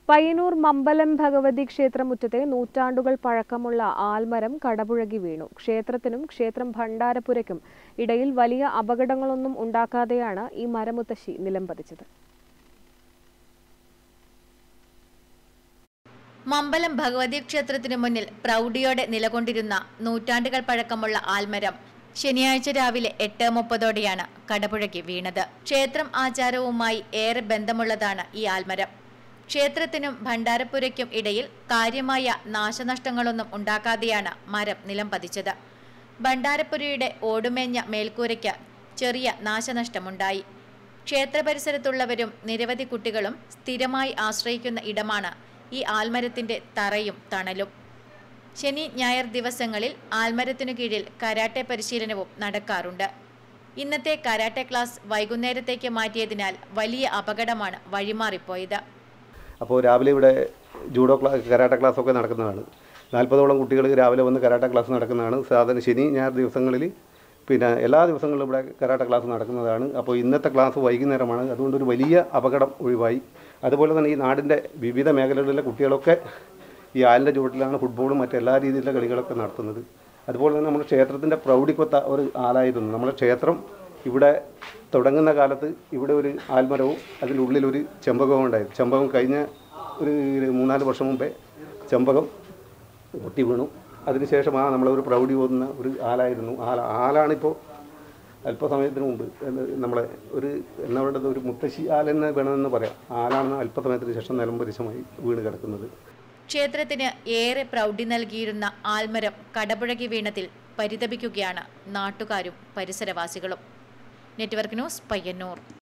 പയ്യന്നൂർ മമ്പലം ഭഗവതി ക്ഷേത്രമുറ്റത്തെ നൂറ്റാണ്ടുകൾ പഴക്കമുള്ള ആൽമരം കടപുഴകി വീണു. ക്ഷേത്രത്തിനും ക്ഷേത്രം ഭണ്ഡാരപ്പുരയ്ക്കും ഇടയിൽ വലിയ അപകടങ്ങളൊന്നും ഉണ്ടാക്കാതെയാണ് ഈ മരമുത്തശ്ശി നിലംപതിച്ചത്. മമ്പലം ഭഗവതി ക്ഷേത്രത്തിനു മുന്നിൽ പ്രൗഢിയോടെ നിലകൊണ്ടിരുന്ന നൂറ്റാണ്ടുകൾ പഴക്കമുള്ള ആൽമരം ശനിയാഴ്ച രാവിലെ 8:30ഓടെയാണ് കടപുഴകി വീണത്. ക്ഷേത്രം ആചാരവുമായി ഏറെ ബന്ധമുള്ളതാണ് ഈ ആൽമരം. ക്ഷേത്രത്തിനും ഭണ്ഡാരപ്പുരയ്ക്കും ഇടയിൽ കാര്യമായ നാശനഷ്ടങ്ങളൊന്നും ഉണ്ടാക്കാതെയാണ് മരം നിലംപതിച്ചത്. ഭണ്ഡാരപ്പുരയുടെ ഓടുമേഞ്ഞ മേൽക്കൂരയ്ക്ക് ചെറിയ നാശനഷ്ടമുണ്ടായി. ക്ഷേത്ര പരിസരത്തുള്ളവരും നിരവധി കുട്ടികളും സ്ഥിരമായി ആശ്രയിക്കുന്ന ഇടമാണ് ഈ ആൽമരത്തിന്റെ തറയും തണലും. ശനി ഞായർ ദിവസങ്ങളിൽ ആൽമരത്തിനു കീഴിൽ കരാട്ടെ പരിശീലനവും നടക്കാറുണ്ട്. ഇന്നത്തെ കരാട്ടെ ക്ലാസ് വൈകുന്നേരത്തേക്ക് മാറ്റിയതിനാൽ വലിയ അപകടമാണ് വഴിമാറിപ്പോയത്. അപ്പോൾ രാവിലെ ഇവിടെ ജൂഡോ കരാട്ടെ ക്ലാസ്സൊക്കെ നടക്കുന്നതാണ്. 40ഓളം കുട്ടികൾ രാവിലെ വന്ന് കരാട്ടെ ക്ലാസ് നടക്കുന്നതാണ്. സാധാരണ ശനി ഞായർ ദിവസങ്ങളിൽ എല്ലാ ദിവസങ്ങളിലും ഇവിടെ കരാട്ടെ ക്ലാസ് നടക്കുന്നതാണ്. അപ്പോൾ ഇന്നത്തെ ക്ലാസ് വൈകുന്നേരമാണ്. അതുകൊണ്ടൊരു വലിയ അപകടം ഒഴിവായി. അതുപോലെ തന്നെ ഈ നാടിൻ്റെ വിവിധ മേഖലകളിലെ കുട്ടികളൊക്കെ ഈ ആലിൻ്റെ ചുവട്ടിലാണ് ഫുട്ബോളും മറ്റെല്ലാ രീതിയിലുള്ള കളികളൊക്കെ നടത്തുന്നത്. അതുപോലെ തന്നെ നമ്മുടെ ക്ഷേത്രത്തിൻ്റെ പ്രൗഢിക്കൊത്ത ഒരു ആലായിരുന്നു. നമ്മുടെ ക്ഷേത്രം ഇവിടെ തുടങ്ങുന്ന കാലത്ത് ഇവിടെ ഒരു ആൽമരവും അതിനുള്ളിലൊരു ചെമ്പകവും ഉണ്ടായിരുന്നു. ചെമ്പകം കഴിഞ്ഞ ഒരു 3-4 വർഷം മുമ്പേ ചെമ്പകം പൊട്ടി വീണു. അതിനുശേഷമാണ് നമ്മളൊരു പ്രൗഢി പോകുന്ന ഒരു ആലായിരുന്നു. ആലാണിപ്പോൾ അല്പസമയത്തിന് മുമ്പ് നമ്മളെ എന്താ പറയുന്നത്, ഒരു മുത്തശ്ശി ആലെന്ന് വേണമെന്ന് പറയാം. ആലാണ് അല്പസമയത്തിന് ശേഷം നിലംപരിശമായി വീണ് കിടക്കുന്നത്. ക്ഷേത്രത്തിന് ഏറെ പ്രൗഢി നൽകിയിരുന്ന ആൽമരം കടപുഴകി വീണതിൽ പരിതപിക്കുകയാണ് നാട്ടുകാരും പരിസരവാസികളും. Network news, Payyanur.